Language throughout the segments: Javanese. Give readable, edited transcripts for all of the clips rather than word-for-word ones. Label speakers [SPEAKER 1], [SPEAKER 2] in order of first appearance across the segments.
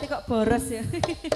[SPEAKER 1] Berarti kok boros ya.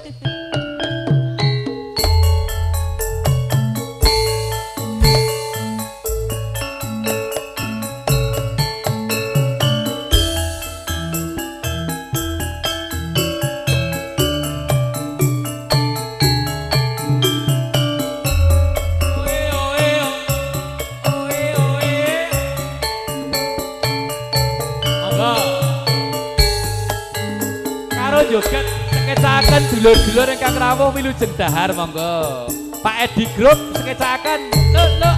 [SPEAKER 2] Joget skecakan dulur-dulur ingkang rawuh wilujeng dahar monggo. Pak Edi Group skecakan lho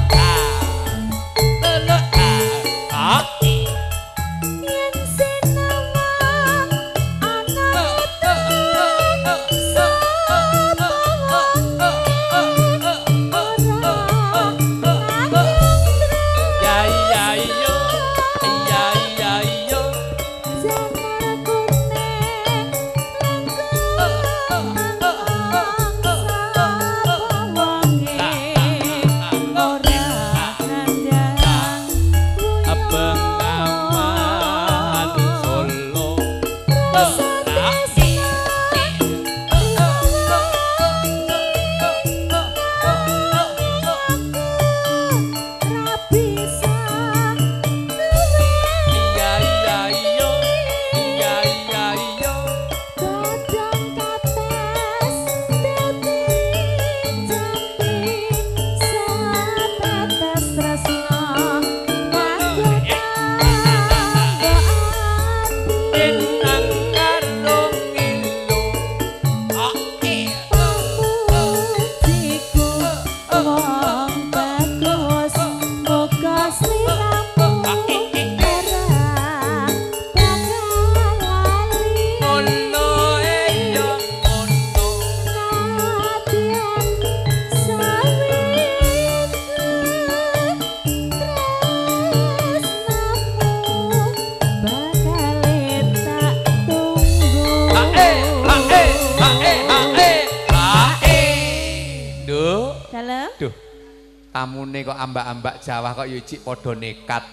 [SPEAKER 2] tamune kok ambak-ambak Jawa kok yo cik padha nekat.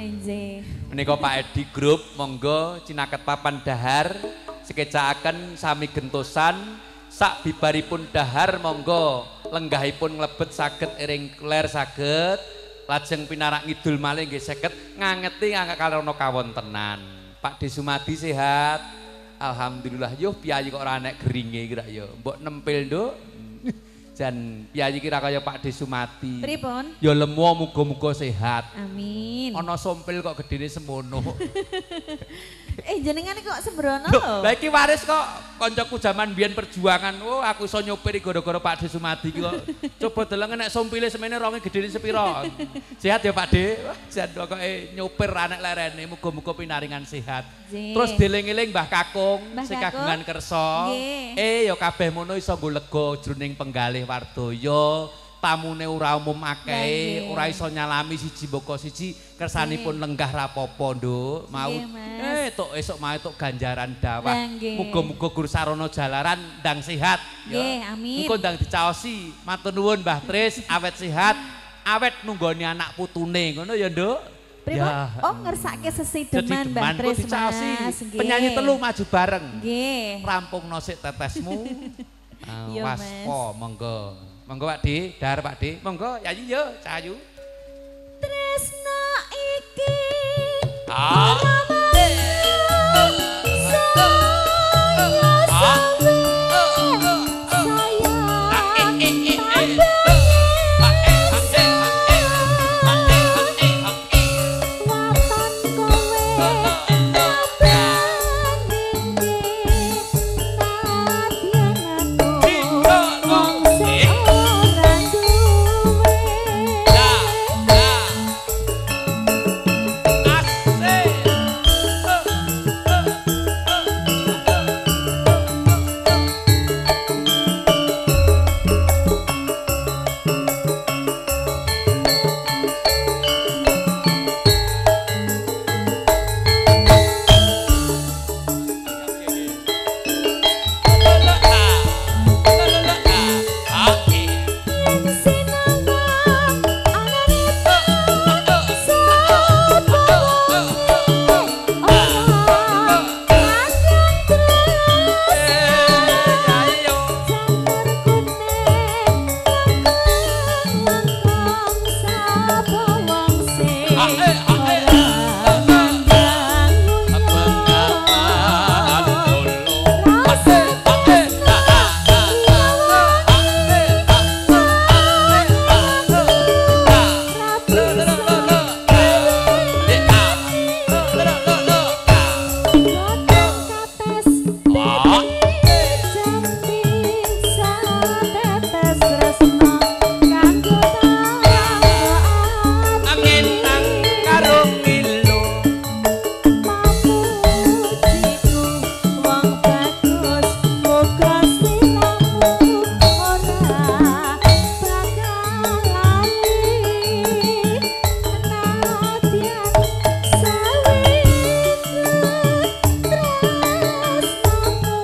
[SPEAKER 2] Menika Pak Edi Group monggo cinaket papan dahar sekecakaken sami gentosan sak bibaripun dahar monggo lenggahipun nglebet saged ering ler saged lajeng pinarak ngidul malih nggih saged ngangeti kalana kawontenan. Pak De Sumadi sehat. Alhamdulillah yo piyayi kok ora enek geringe iki ra yo. Mbok nempel nduk. Jan piyayi kira kaya Pak De Sumadi.
[SPEAKER 1] Pripun?
[SPEAKER 2] Ya lemu muga-muga sehat.
[SPEAKER 1] Amin.
[SPEAKER 2] Ana sompil kok gedene semono.
[SPEAKER 1] Jenengan kok sembrono lho.
[SPEAKER 2] Lah iki waris kok kancaku jaman biyen perjuangan. Oh, aku iso nyopir gara-gara Pak De Sumadi iki kok. Coba deleng nek sompile semene ronge gedene sepira. Sehat ya Pak De. Jan kok nyopir anak lerene muga-muga pinaringan sehat. Terus dieling-eling Mbah Kakung sing kagungan kersa. Ya kabeh mono iso nggo lega jroning penggalih Wardoyo. Tamune ora umum akeh, ora iso nyalami siji mboko siji kersanipun lenggah rapopo nduk. Mau tok esuk mae tok ganjaran dawah. Muga-muga Guru Sarana Jalaran ndang sehat ya.
[SPEAKER 1] Nggih, amin.
[SPEAKER 2] Engko ndang dicaosi. Matur nuwun Mbah Tris, awet sehat, awet nunggoni anak putune ngono ya nduk.
[SPEAKER 1] Ya. Oh ngersake sesideman Mbah Tris Mas.
[SPEAKER 2] Penyanyi telu maju bareng.
[SPEAKER 1] Nggih.
[SPEAKER 2] Rampungno sik tetesmu. Waspo monggo. Monggo Pak Di, dahar Pak Di. Monggo yayi yo cahayu.
[SPEAKER 1] Tresno iki.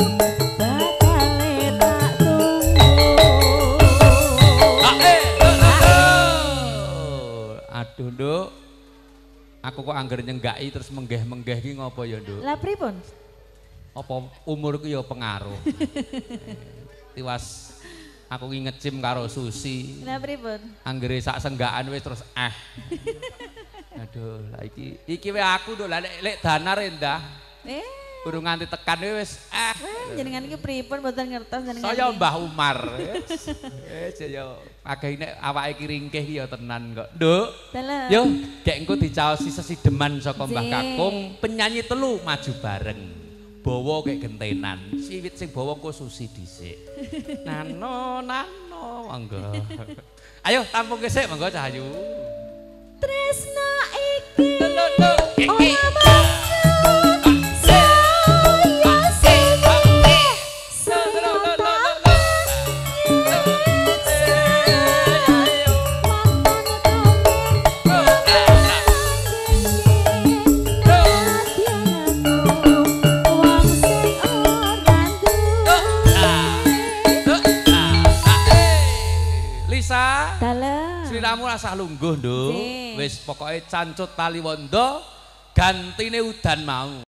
[SPEAKER 2] Aduh, Nduk. Aku kok angger nyenggaki terus menggeh-menggeh ki ngopo ya, Nduk?
[SPEAKER 1] Lah pripun?
[SPEAKER 2] Apa umurku ya pengaruh. Tiwas aku ki ngecim karo Susi.
[SPEAKER 1] Lah pripun?
[SPEAKER 2] Anggere sak senggaan wis terus Aduh, lah iki wae aku Nduk, lah lek danar endah. Urung nganti tekan wis
[SPEAKER 1] jenengan iki pripun mboten ngertos jenengan.
[SPEAKER 2] Saya Mbah Umar. Ya akeh nek awake iki ringkih ki ya tenan kok. Nduk. Yo, gek engko dicaosi sesideman saka Mbah Kakung, penyanyi telu maju bareng. Bawa kek gentenan. Siwit sing bawa engko Susi dhisik. Nano, monggo. Ayo tampung kesik monggo Cahayu.
[SPEAKER 1] Tresno iki.
[SPEAKER 2] Iki. Sliramu rasah lungguh, Nduk. Wis pokoke cancut tali wanda gantine udan mau.